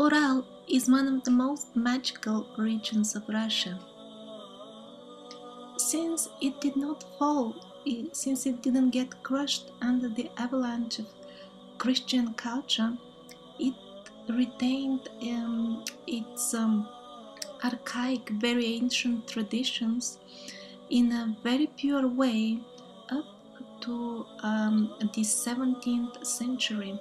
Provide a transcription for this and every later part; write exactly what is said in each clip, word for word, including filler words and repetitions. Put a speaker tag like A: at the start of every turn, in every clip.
A: Ural is one of the most magical regions of Russia. Since it did not fall, it, since it didn't get crushed under the avalanche of Christian culture, it retained um, its um, archaic, very ancient traditions in a very pure way up to um, the seventeenth century.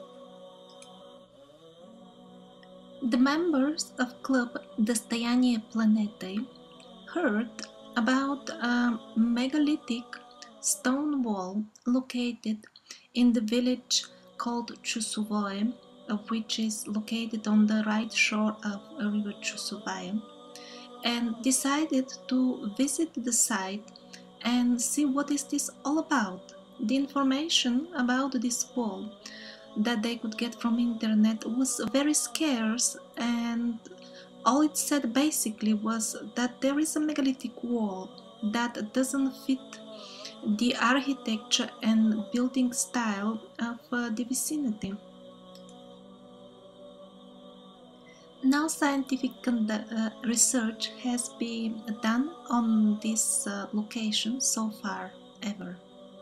A: The members of Club Dostoyание Planety heard about a megalithic stone wall located in the village called Chusovoye, which is located on the right shore of the river Chusovoye, and decided to visit the site and see what is this all about. The information about this wall that they could get from internet was very scarce, and all it said basically was that there is a megalithic wall that doesn't fit the architecture and building style of uh, the vicinity. No scientific uh, research has been done on this uh, location so far, ever.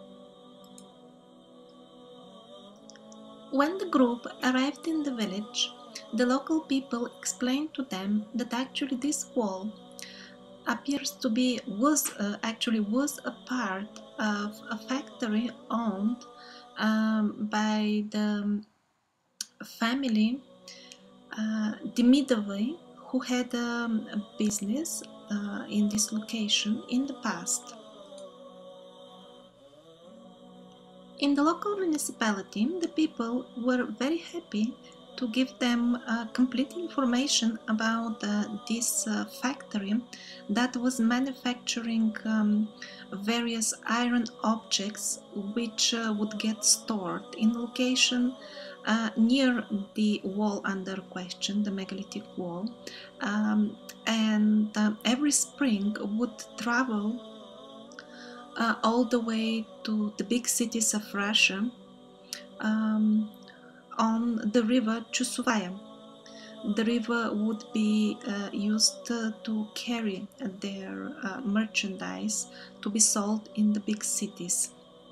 A: When the group arrived in the village, the local people explained to them that actually this wall appears to be was uh, actually was a part of a factory owned um, by the family uh, Demidovy, who had um, a business uh, in this location in the past. In the local municipality, the people were very happy to give them uh, complete information about uh, this uh, factory that was manufacturing um, various iron objects which uh, would get stored in location uh, near the wall under question, the megalithic wall, um, and uh, every spring would travel uh, all the way to the big cities of Russia um, on the river Chusovoye. The river would be uh, used uh, to carry their uh, merchandise to be sold in the big cities.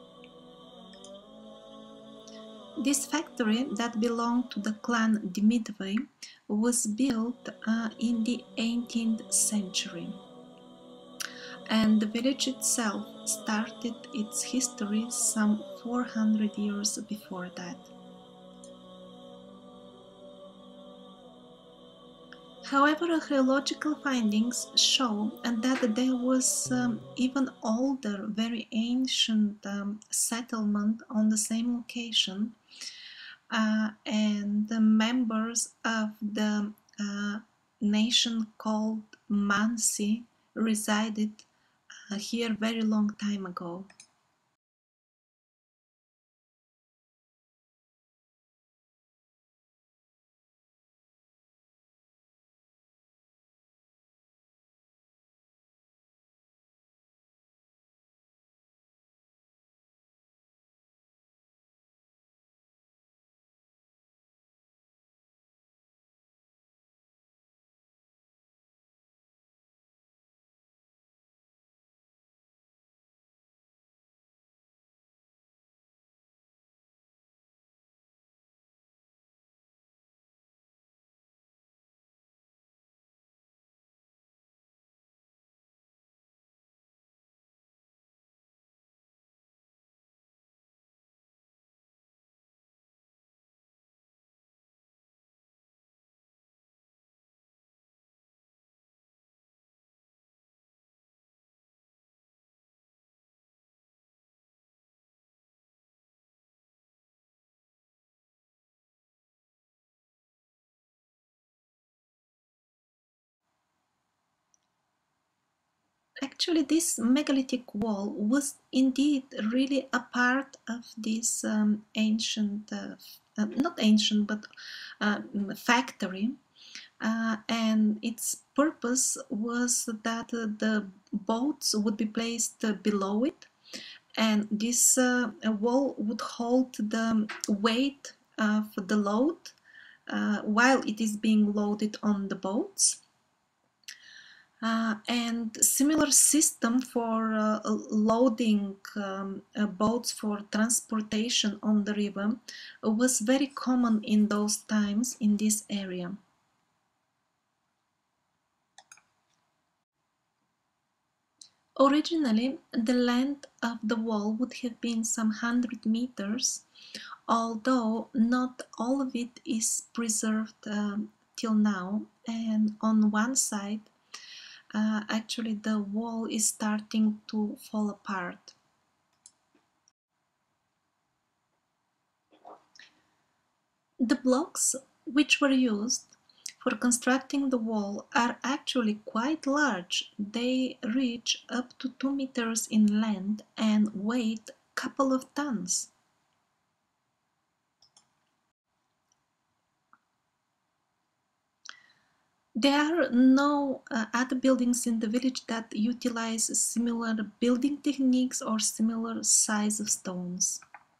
A: This factory that belonged to the clan Demidovy was built uh, in the eighteenth century, and the village itself started its history some four hundred years before that. However, archaeological findings show that there was um, even older, very ancient um, settlement on the same location, uh, and the members of the uh, nation called Mansi resided uh, here very long time ago. Actually, this megalithic wall was indeed really a part of this um, ancient, uh, uh, not ancient, but uh, factory. Uh, and its purpose was that uh, the boats would be placed uh, below it, and this uh, wall would hold the weight of the load uh, while it is being loaded on the boats. Uh, and similar system for uh, loading um, uh, boats for transportation on the river was very common in those times in this area. Originally, the length of the wall would have been some hundred meters, although not all of it is preserved um, till now, and on one side uh, actually the wall is starting to fall apart. The blocks which were used for constructing the wall are actually quite large. They reach up to two meters in length and weigh a couple of tons. There are no uh, other buildings in the village that utilize similar building techniques or similar size of stones.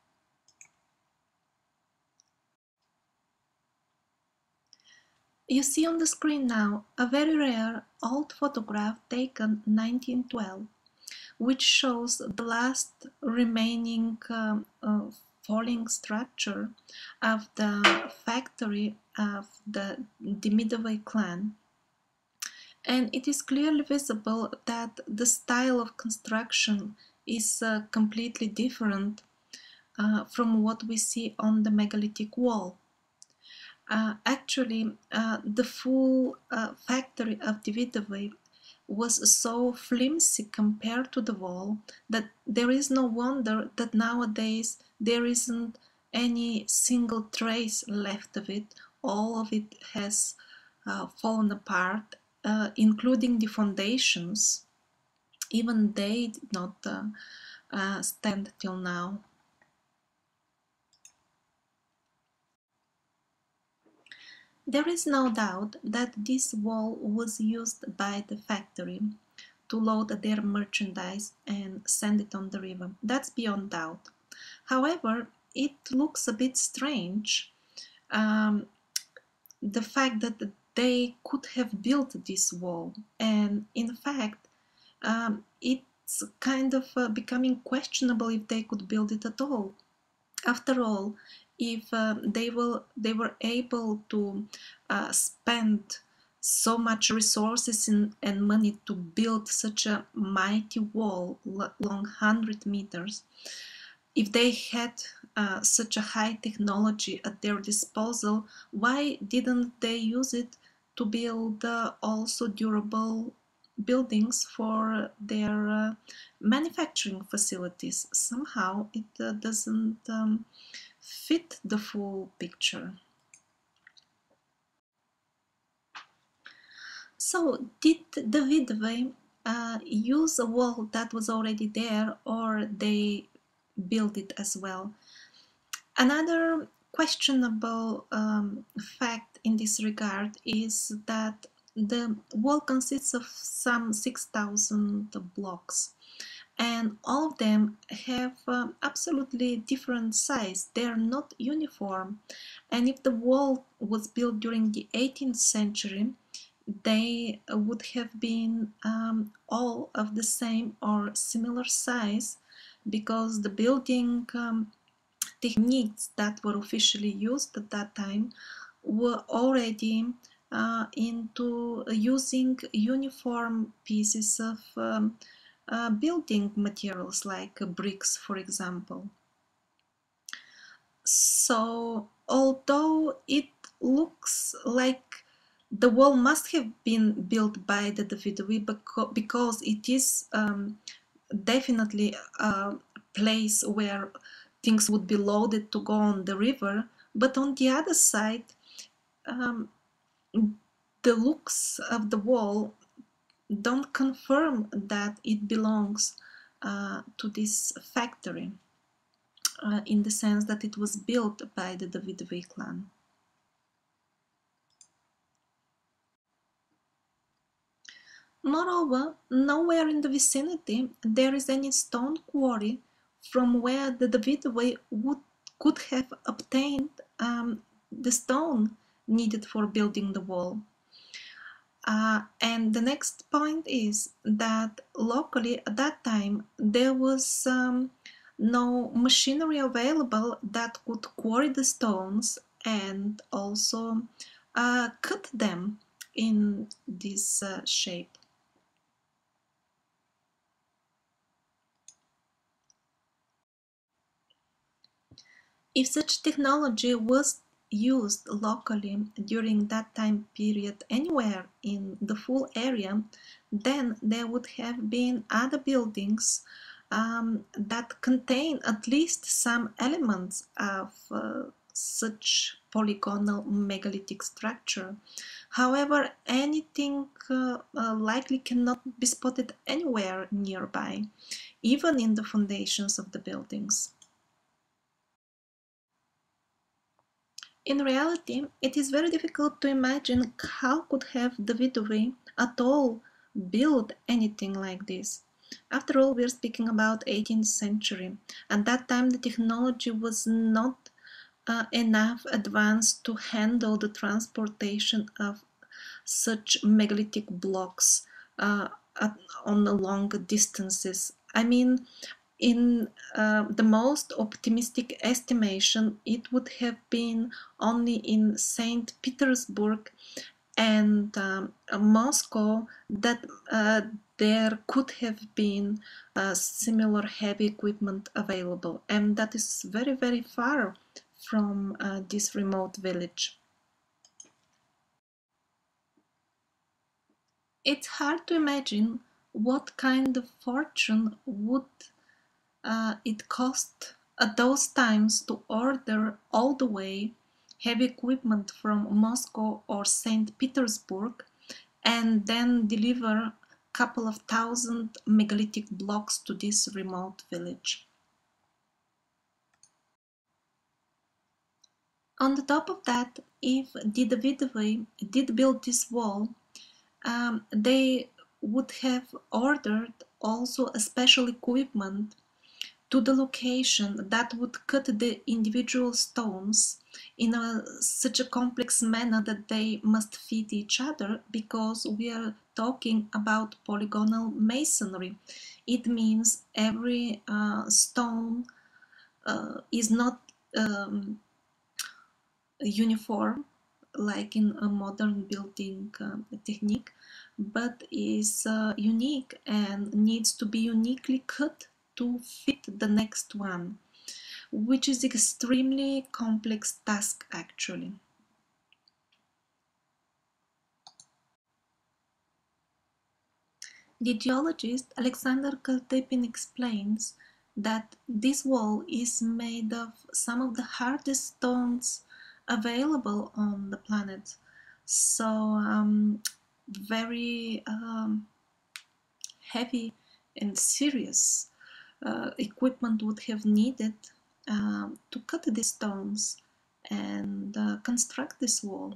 A: You see on the screen now a very rare old photograph taken nineteen twelve, which shows the last remaining um, uh, falling structure of the factory of the Demidovy clan. And it is clearly visible that the style of construction is uh, completely different uh, from what we see on the megalithic wall. Uh, actually, uh, the full uh, factory of Demidovy was so flimsy compared to the wall that there is no wonder that nowadays there isn't any single trace left of it. All of it has uh, fallen apart, uh, including the foundations. Even they did not uh, uh, stand till now. There is no doubt that this wall was used by the factory to load their merchandise and send it on the river. That's beyond doubt. However, it looks a bit strange, um, the fact that they could have built this wall, and in fact, um, it's kind of uh, becoming questionable if they could build it at all. After all, if uh, they will they were able to uh, spend so much resources in, and money to build such a mighty wall long one hundred meters, if they had uh, such a high technology at their disposal, why didn't they use it to build uh, also durable buildings for their uh, manufacturing facilities? Somehow it uh, doesn't um, fit the full picture. So, did the Vidve uh, use a wall that was already there, or they built it as well? Another questionable um, fact in this regard is that the wall consists of some six thousand blocks, and all of them have um, absolutely different size. They are not uniform, and if the wall was built during the eighteenth century, they would have been um, all of the same or similar size, because the building um, techniques that were officially used at that time were already uh, into using uniform pieces of um, uh, building materials like uh, bricks, for example. So, although it looks like the wall must have been built by the Davidovi because it is um, definitely a place where things would be loaded to go on the river, but on the other side, um, the looks of the wall don't confirm that it belongs uh, to this factory, uh, in the sense that it was built by the Davidovi clan. Moreover, nowhere in the vicinity there is any stone quarry from where the Davidovi would could have obtained um, the stone needed for building the wall. Uh, and the next point is that locally at that time there was um, no machinery available that could quarry the stones and also uh, cut them in this uh, shape. If such technology was used locally during that time period anywhere in the full area, then there would have been other buildings um, that contain at least some elements of uh, such polygonal megalithic structure. However, anything uh, uh, likely cannot be spotted anywhere nearby, even in the foundations of the buildings. In reality, it is very difficult to imagine how could have the Vidovi at all built anything like this. After all, we are speaking about eighteenth century. At that time, the technology was not uh, enough advanced to handle the transportation of such megalithic blocks uh, at, on long distances. I mean, in uh, the most optimistic estimation, it would have been only in Saint Petersburg and um, Moscow that uh, there could have been uh, similar heavy equipment available, and that is very, very far from uh, this remote village. It's hard to imagine what kind of fortune would uh, it cost at those times to order all the way heavy equipment from Moscow or Saint Petersburg and then deliver a couple of thousand megalithic blocks to this remote village. On the top of that, if the Davidovai did build this wall, um, they would have ordered also a special equipment to the location that would cut the individual stones in a, such a complex manner that they must fit each other, because we are talking about polygonal masonry. It means every uh, stone uh, is not um, uniform like in a modern building uh, technique, but is uh, unique and needs to be uniquely cut to fit the next one, which is extremely complex task actually. The geologist Alexander Kaltepin explains that this wall is made of some of the hardest stones available on the planet. So um, very um, heavy and serious uh, equipment would have needed um, to cut these stones and uh, construct this wall.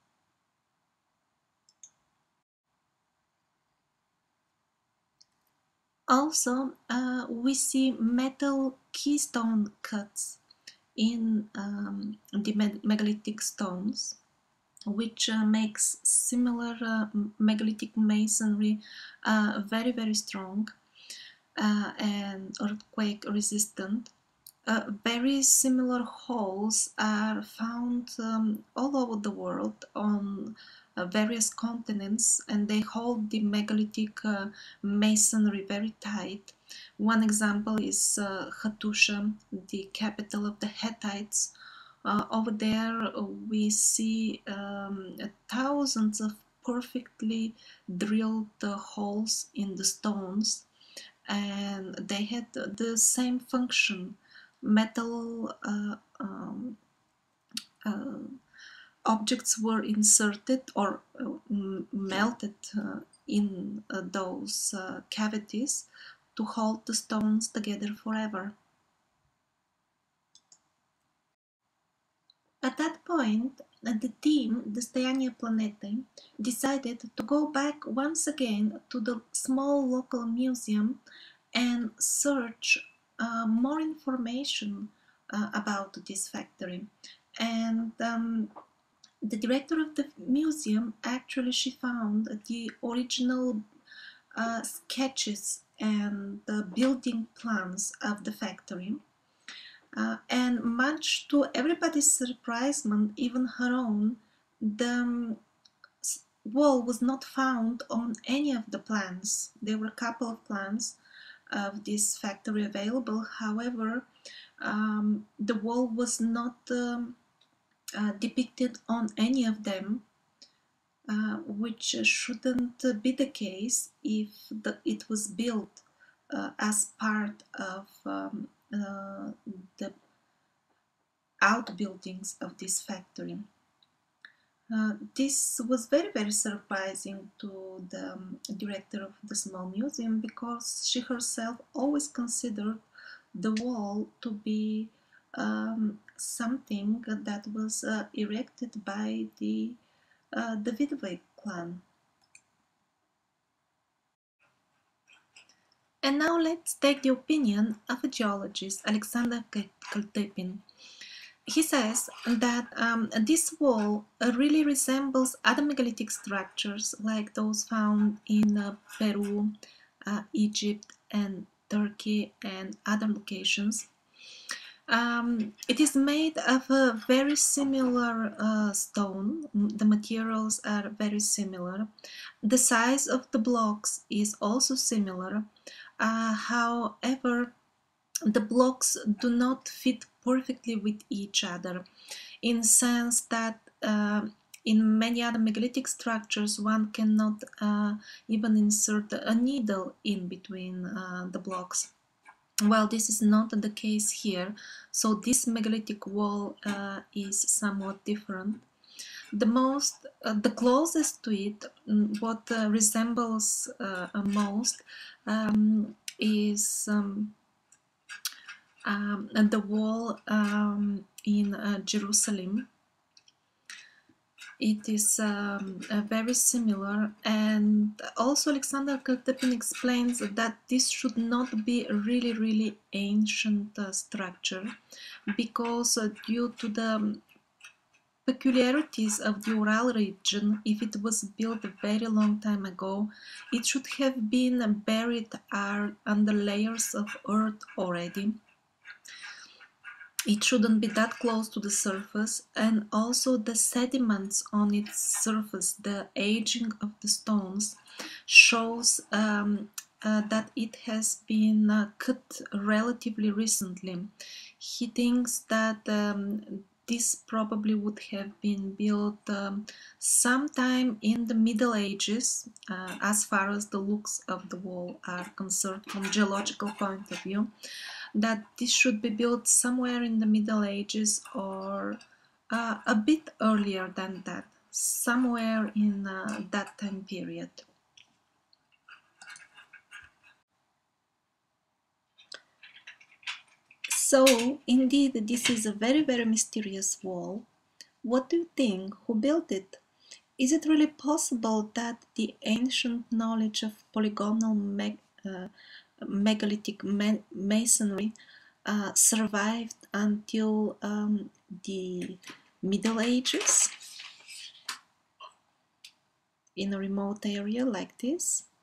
A: Also, uh, we see metal keystone cuts in um, the megalithic stones, which uh, makes similar uh, megalithic masonry uh, very, very strong uh, and earthquake resistant. Uh, very similar holes are found um, all over the world on uh, various continents, and they hold the megalithic uh, masonry very tight. One example is uh, Hattusha, the capital of the Hittites. Uh, over there, uh, we see um, thousands of perfectly drilled uh, holes in the stones, and they had the same function. Metal uh, um, uh, objects were inserted or uh, melted uh, in uh, those uh, cavities to hold the stones together forever. At that point, the team, the Stoяние Planete, decided to go back once again to the small local museum and search uh, more information uh, about this factory. And um, the director of the museum actually she found the original uh, sketches and the building plans of the factory. Uh, and much to everybody's surprisement, even her own, the um, wall was not found on any of the plans. There were a couple of plans of this factory available. However, um, the wall was not um, uh, depicted on any of them, uh, which shouldn't be the case if the, it was built uh, as part of um, uh, the outbuildings of this factory. Uh, this was very very surprising to the um, director of the small museum, because she herself always considered the wall to be um, something that was uh, erected by the uh, Davidovy clan. And now let's take the opinion of a geologist, Alexander Kaltepin. He says that um, this wall uh, really resembles other megalithic structures like those found in uh, Peru, uh, Egypt, and Turkey, and other locations. Um, it is made of a very similar uh, stone. The materials are very similar. The size of the blocks is also similar. Uh, however, the blocks do not fit perfectly with each other, in sense that uh, in many other megalithic structures one cannot uh, even insert a needle in between uh, the blocks. Well, this is not the case here, so this megalithic wall uh, is somewhat different. The most, uh, the closest to it, what uh, resembles uh, most um, is um, um, the wall um, in uh, Jerusalem. It is um, uh, very similar, and also Alexander Kaltepin explains that this should not be a really really ancient uh, structure, because uh, due to the peculiarities of the Ural region, if it was built a very long time ago, it should have been buried under layers of earth already. It shouldn't be that close to the surface, and also the sediments on its surface, the aging of the stones, shows um, uh, that it has been uh, cut relatively recently. He thinks that um, this probably would have been built um, sometime in the Middle Ages, uh, as far as the looks of the wall are concerned from geological point of view, that this should be built somewhere in the Middle Ages, or uh, a bit earlier than that, somewhere in uh, that time period. So, indeed, this is a very, very mysterious wall. What do you think? Who built it? Is it really possible that the ancient knowledge of polygonal meg uh, megalithic ma masonry uh, survived until um, the Middle Ages in a remote area like this?